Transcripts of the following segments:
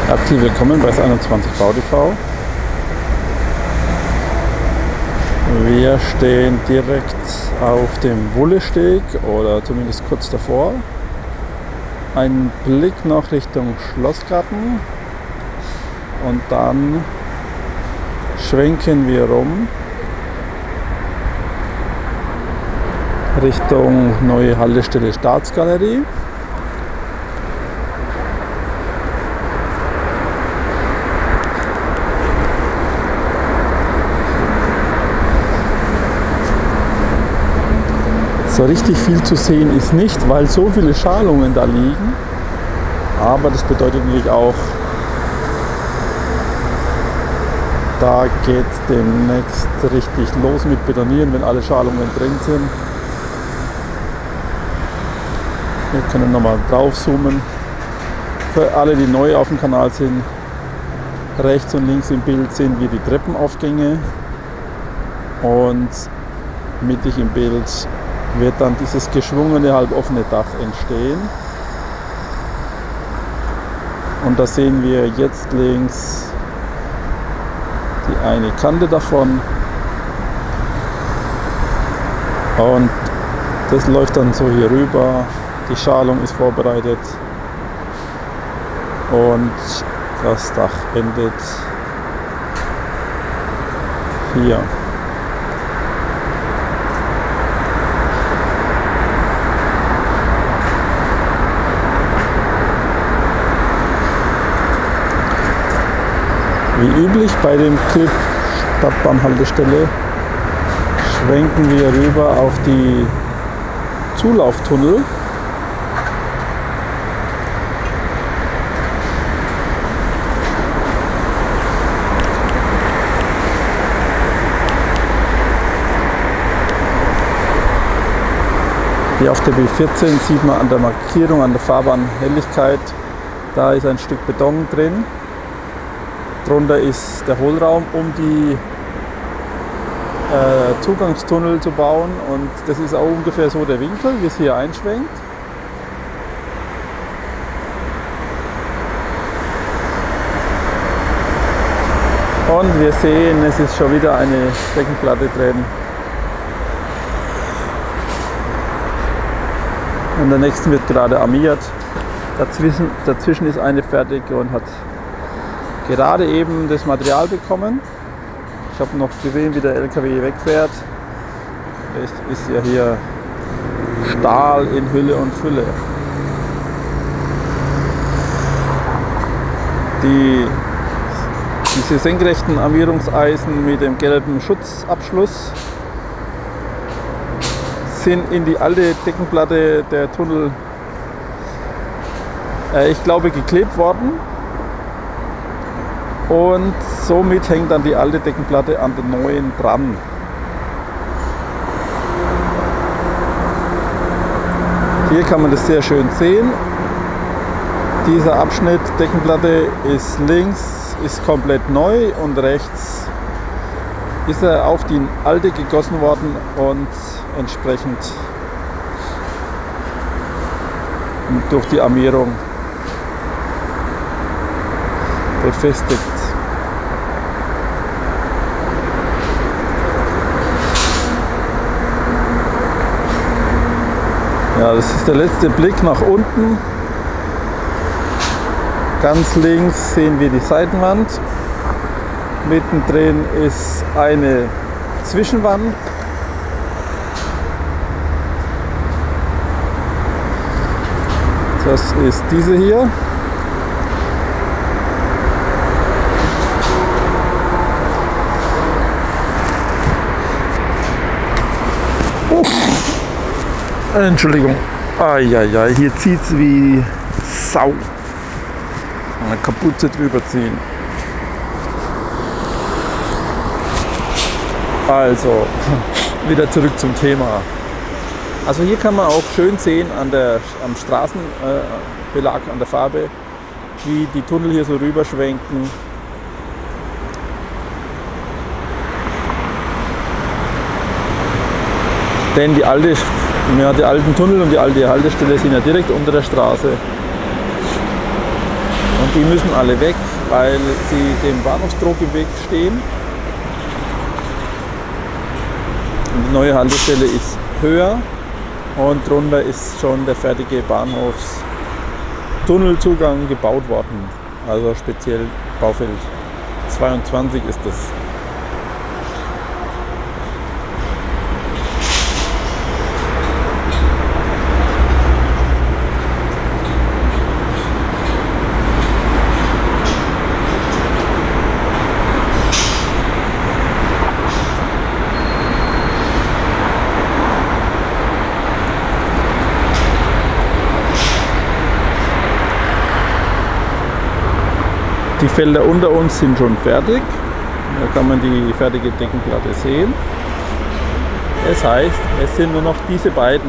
Herzlich willkommen bei S21 BauTV. Wir stehen direkt auf dem Wullesteg oder zumindest kurz davor. Ein Blick noch Richtung Schlossgarten und dann schwenken wir rum Richtung neue Haltestelle Staatsgalerie. So richtig viel zu sehen ist nicht, weil so viele Schalungen da liegen. Aber das bedeutet natürlich auch, da geht es demnächst richtig los mit Betonieren, wenn alle Schalungen drin sind. Wir können nochmal drauf zoomen. Für alle, die neu auf dem Kanal sind, rechts und links im Bild sehen wir die Treppenaufgänge und mittig im Bild wird dann dieses geschwungene, halboffene Dach entstehen. Und da sehen wir jetzt links die eine Kante davon. Und das läuft dann so hier rüber. Die Schalung ist vorbereitet. Und das Dach endet hier. Wie üblich bei dem Clip Stadtbahnhaltestelle schwenken wir rüber auf die Zulauftunnel. Hier auf der B14 sieht man an der Markierung, an der Fahrbahnhelligkeit, da ist ein Stück Beton drin. Drunter ist der Hohlraum, um die Zugangstunnel zu bauen, und das ist auch ungefähr so der Winkel, wie es hier einschwenkt. Und wir sehen, es ist schon wieder eine Deckenplatte drin. Und der nächsten wird gerade armiert. Dazwischen ist eine fertig und hat gerade eben das Material bekommen. Ich habe noch gesehen, wie der LKW wegfährt. Es ist ja hier Stahl in Hülle und Fülle. Diese senkrechten Armierungseisen mit dem gelben Schutzabschluss sind in die alte Deckenplatte der Tunnel, ich glaube, geklebt worden. Und somit hängt dann die alte Deckenplatte an der neuen dran. Hier kann man das sehr schön sehen. Dieser Abschnitt Deckenplatte ist links, ist komplett neu, und rechts ist er auf die alte gegossen worden und entsprechend durch die Armierung befestigt. Ja, das ist der letzte Blick nach unten. Ganz links sehen wir die Seitenwand. Mittendrin ist eine Zwischenwand. Das ist diese hier. Entschuldigung. Eieiei, hier zieht es wie Sau. Eine Kapuze drüber ziehen. Also, wieder zurück zum Thema. Also hier kann man auch schön sehen am Straßenbelag, an der Farbe, wie die Tunnel hier so rüberschwenken. Denn die alten Tunnel und die alte Haltestelle sind ja direkt unter der Straße. Und Die müssen alle weg, weil sie dem Bahnhofsdruck im Weg stehen. Und die neue Haltestelle ist höher und drunter ist schon der fertige Bahnhofstunnelzugang gebaut worden. Also speziell Baufeld 22 ist das. Die Felder unter uns sind schon fertig. Da kann man die fertige Deckenplatte sehen. Das heißt, es sind nur noch diese beiden.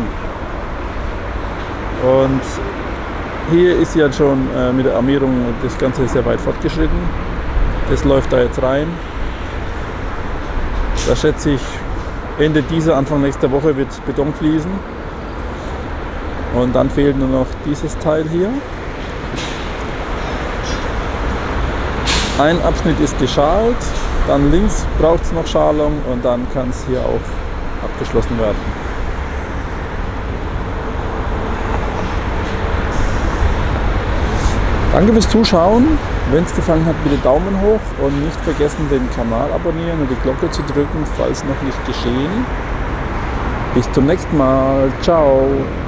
Und hier ist ja schon mit der Armierung das Ganze sehr weit fortgeschritten. Das läuft da jetzt rein. Da schätze ich, Ende dieser, Anfang nächster Woche wird Beton fließen. Und dann fehlt nur noch dieses Teil hier. Ein Abschnitt ist geschalt, dann links braucht es noch Schalung und dann kann es hier auch abgeschlossen werden. Danke fürs Zuschauen. Wenn es gefallen hat, bitte Daumen hoch und nicht vergessen, den Kanal abonnieren und die Glocke zu drücken, falls noch nicht geschehen. Bis zum nächsten Mal. Ciao.